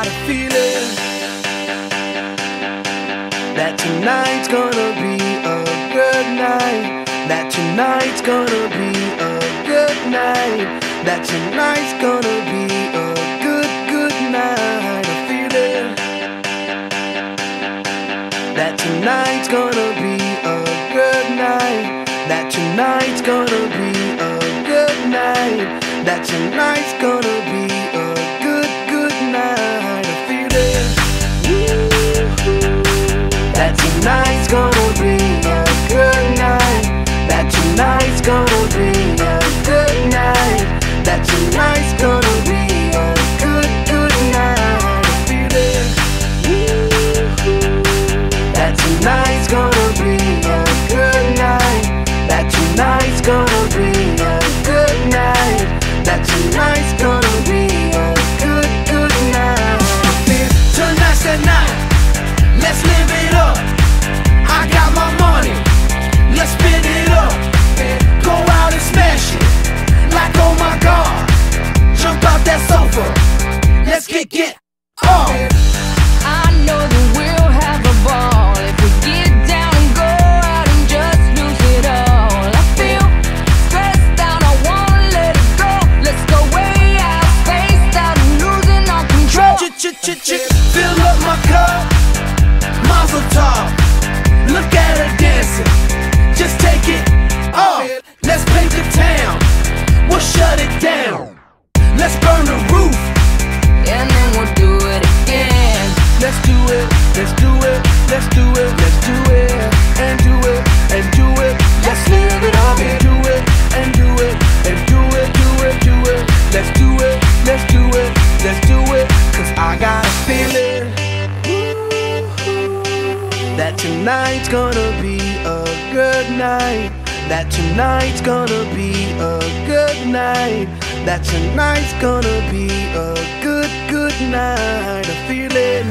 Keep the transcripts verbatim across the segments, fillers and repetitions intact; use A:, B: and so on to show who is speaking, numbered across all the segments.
A: got a feeling that tonight's gonna be a good night. That tonight's gonna be a good night. That tonight's gonna be a good, good night. A feeling that tonight's gonna be a good night. That tonight's gonna be a good night. That tonight's gonna be a good, good night. A feeling that tonight's gonna be a good night. That tonight's gonna be a good night. That tonight's gonna be a good, good night. A feeling that tonight's gonna be a good night. That tonight's gonna be a good night. That tonight's gonna be a good, good night. Tonight's the night, let's live it up. I got my money, let's spin it up. Go out and smash it, like oh my God. Jump out that sofa, let's get get off.
B: I know that we'll have a ball if we get down and go out and just lose it all. I feel stressed out, I wanna let it go. Let's go way out, spaced out and losing our control.
A: Ch-ch-ch-ch, fill up my cup, Mazel tov. Look at her dancing, just take it off. Let's paint the town, we'll shut it down. Let's burn the roof,
B: And then we'll do it again.
A: let's do it, let's do it, let's do it, let's do it, and do it, and do it. Let's live it up and do it, and do it, and do it, do it, do it. Let's do it, let's do it, let's do it. Cause I got a feeling that tonight's gonna be a good night. That tonight's gonna be a good night. That tonight's gonna be a good, good night. A feeling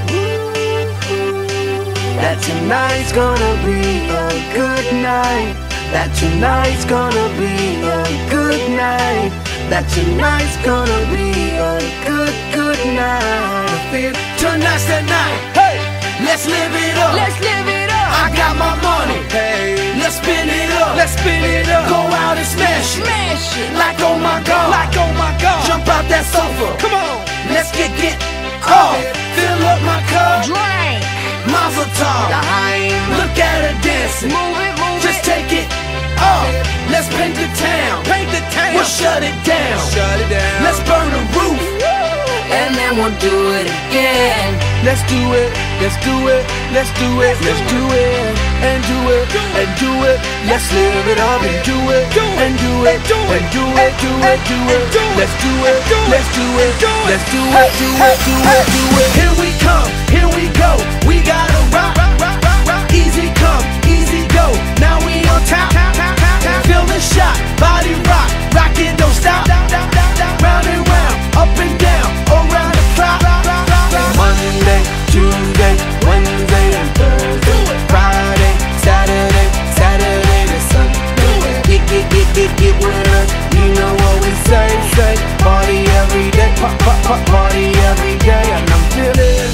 A: that tonight's gonna be a good night. That tonight's gonna be a good night. That tonight's gonna be a good, good night. I feel tonight's the night. Hey, let's live it up.
B: Let's live it up.
A: I got my money. Hey, let's spin it up. Let's spin it up. Go out and smash it.
B: Smash it.
A: Like oh my God. Like oh my God. Jump out that sofa. Come on. Let's get get off. Fill up my cup.
B: Drink.
A: Mazel tov. Look at her dancing.
B: Move it, move
A: Just
B: it.
A: take it off. Let's paint the town. Paint the town. We'll shut it down. Shut it down. Let's burn the roof.
B: And then we'll do it again.
A: Let's do it, let's do it, let's do it, let's do it, and do it, and do it. Let's live it up and do it, and do it, and do it, do it, do it. Let's do it, let's do it, let's do it, do it, do it, do it. Here we come, here we go. We gotta rock, rock, rock, rock. Easy come, easy go. Now we on top, feel the shot, body rock, rock it, don't stop. Round and round, up and down, around the clock. Monday, Tuesday, Wednesday, and Thursday, Friday, Saturday, Saturday to Sunday. Get, get, get, get, get with us. You know what we say, say. Party every day, pop, pop, pop, party every day. And I'm feeling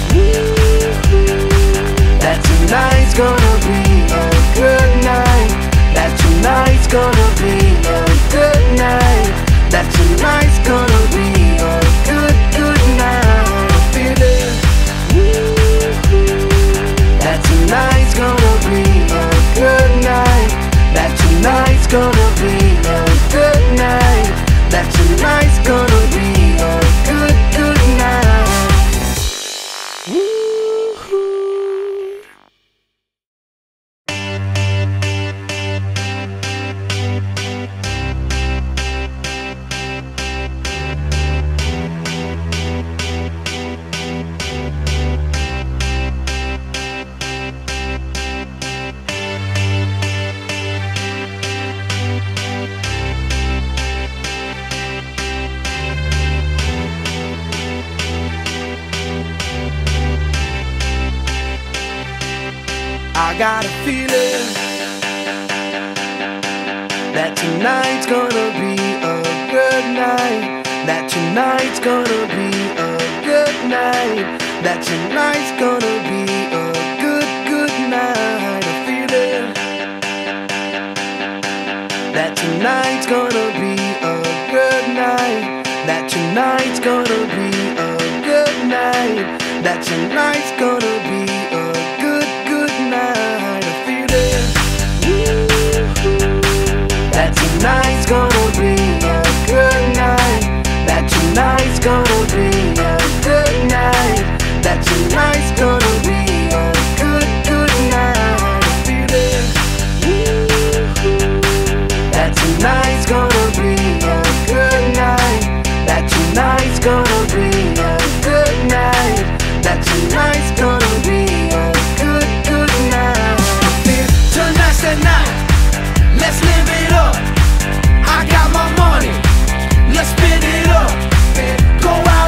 A: that tonight's gonna be a good night. That tonight's gonna be a good night. That tonight's gonna be a good, good night. Feeling that tonight's gonna be a good night. That tonight's gonna be a good night. That tonight's gonna be a good, good night. Woo-hoo. I got a feeling that tonight's gonna be a good night. That tonight's gonna be a good night. That tonight's gonna be a good, good night. I feel it. That tonight's gonna be a good night. That tonight's gonna be a good night. That tonight's gonna be a good, good night. I feel it. That tonight's gonna be a good night. That tonight's gonna be a good night. That tonight's gonna be a good, good night. I feel it. That tonight's gonna be a good night. That tonight's gonna be a good night. That tonight's gonna be a good, good night. Tonight's the night. Let's live it up. I got my money. Let's spin it up. Go out.